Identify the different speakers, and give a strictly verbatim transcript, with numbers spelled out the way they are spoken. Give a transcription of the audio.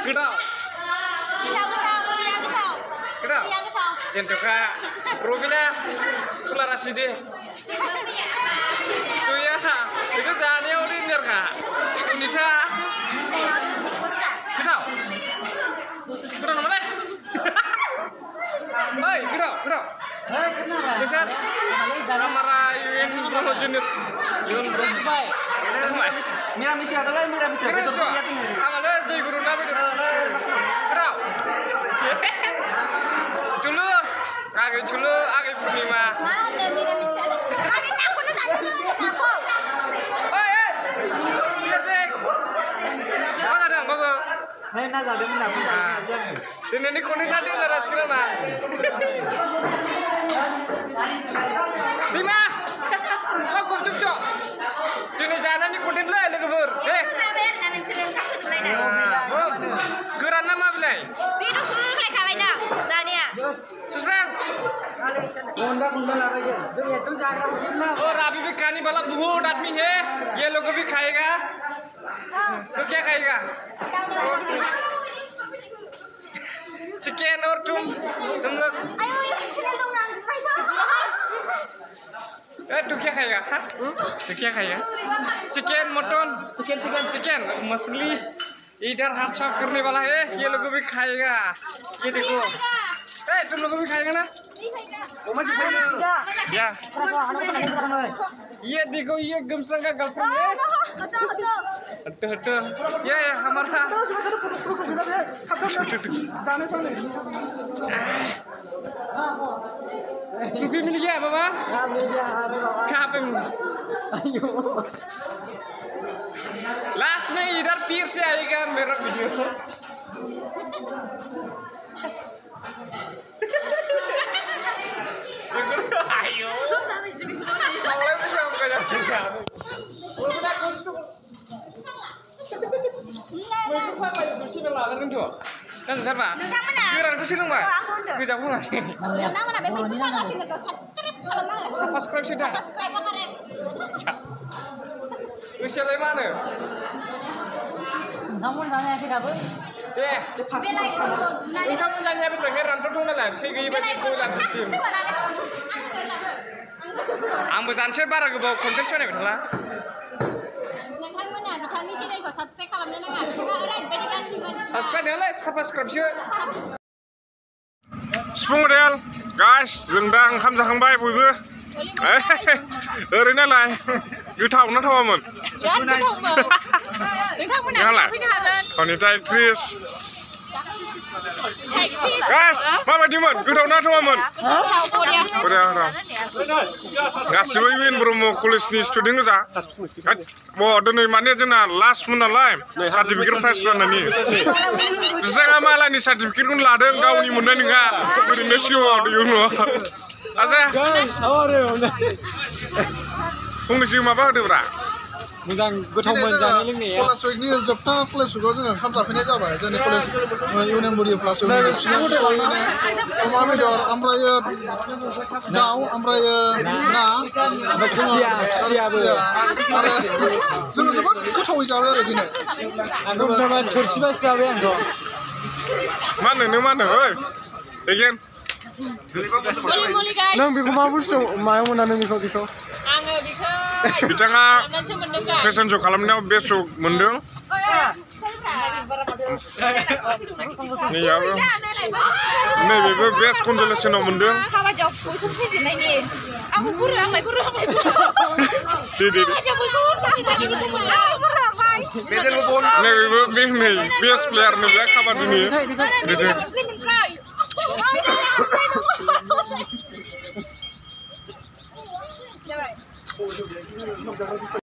Speaker 1: Kedau. Kedau. Jentuka. Rubina. Sularasi deh. Tuh ya. Itu zahannya udah nyer kak. Unita. Kedau. Kedau namanya. Hei, kedau, kedau. Cecat. Amara Yun Bro Junit. Yun Bro Bay.
Speaker 2: Mira misi atau lain mira misi.
Speaker 1: Betul ya. Amala Jai Guru Nabi. Kedau. Dulu, agak dulu, agak Purnima.
Speaker 3: Mau deh mira misi. Agak takut nih saya takut.
Speaker 1: Oh eh, lihat deh. Mana dong, bagus.
Speaker 2: Hei, nasa ada mana pun.
Speaker 1: Ini ini kuning tadi ada sekarang mah. Lima. Aku cocok. Jenis jalan ini kuning lah, lagi ber. Eh. Geran nama belai.
Speaker 3: Biru kuning kayak kawan dah. Zania.
Speaker 1: Susran.
Speaker 2: Honda Honda lagi je. Jom itu jangan kita.
Speaker 1: और अभी भी खाने वाला बहुत आदमी है ये लोग भी खाएगा तो क्या खाएगा चिकन और तुम तुम लोग ए तू क्या खाएगा हाँ तू क्या खाएगा chicken mutton chicken chicken chicken मछली इधर हाथ साफ करने वाला है ये लोग भी खाएगा ये देखो ए तुम लोग भी खाएगा ना या ये देखो ये गमसंग का गर्लफ्रेंड है हटो हटो ये ये हमारा टोपी मिल गया बाबा कहाँ पे लास्ट में इधर फिर से आएगा मेरा video ayo mulai belum kayak bisa udah kostum mereka apa itu sih belakangan itu kan siapa kira aku sih dong mbak bisa pulang sih
Speaker 3: nama mana bebek kita kasih nego subscribe kalau mana
Speaker 1: subscribe sudah
Speaker 3: subscribe kemarin
Speaker 1: usia lima mana
Speaker 2: Namun nanya kita pun.
Speaker 1: Eh,
Speaker 3: belai itu
Speaker 1: engkau menjadi habis lagi rantai tuh nalar, tiga ibu itu dan sistem. Ambil jangan bara ke bawah konten sana betul lah.
Speaker 3: नोंथांमोना बिथांनि चेनेलखौ साबस्क्राइब खालामनो नाङा बिथाङा ओरैबायदि गाज्रि मानसि
Speaker 1: Subscribe ya lah, subscribe sih. Sepung model, guys, जों दा ओंखाम जाखांबाय बयबो. ओरैनोलाय गोथाव ना थावामोन?
Speaker 3: बिराद गोथावमोन. नोंथांमोना फैनो हागोन.
Speaker 1: अनिता एक्ट्रिस. Guys, माबायदिमोन? गोथाव ना थावामोन?
Speaker 3: गोथाव बरिया.
Speaker 1: बरिया गोथाव. गासिबो इउएन ब्रह्म कलेजनि स्टुडेन्ट गोजा. अ दिनै माने जोंना लास्टमोन नालाय सार्टिफिकेट प्राइज राननायनि. बिस्राङा मालायनि सार्टिफिकेटखौनो लादों गावनि मोननाय नङा. ओरैनो सिगाङाव इयुनाव. आजा फंनैसो माबा होदोब्रा
Speaker 4: मोजां गोथावमोन जानाय लोंनाया कलेज उइकनि जोबथा कलेज उइकआव जोङो ओंखाम जाफैनाय जाबाय जोंनि कलेज इउनियनबुरि प्लास अमा बेदर ओमफ्राय दाउ ओमफ्राय ना
Speaker 2: खुसिया खुसियाबो
Speaker 4: आरो जोङो जोबोद गोथावै जाबाय आरो दिनै
Speaker 2: आंथ' थोरसिबासो जाबाय आंथ'
Speaker 1: मा होनो नों मा होनो ओइ एगेन
Speaker 3: मुलि मुलि गाइस
Speaker 2: नों बेखौ मा बुस्थु मायाव मोना नों बेखौ बेखौ
Speaker 3: आङो बेखौ
Speaker 1: बिथाङा
Speaker 3: खालामनानैसो मोनदों गाइस
Speaker 1: फेशन श' खालामनायाव बे श' मोनदों नैयाबो नैबेबो बेस्ट कनजलेसनाव मोनदों
Speaker 3: खाबादियाव बयखौ फेजेननायनि आंबो गुरो आंलाय गुरो आंलाय
Speaker 1: दे दे
Speaker 3: खाबादियाव बयखौ फेजेननायनि बेखौ मोनदों आंलाय गुरो आंलाय
Speaker 1: नैबेबो बे नै बेस्ट प्लेयार नैबे काबादिनि दे दे
Speaker 3: Давай.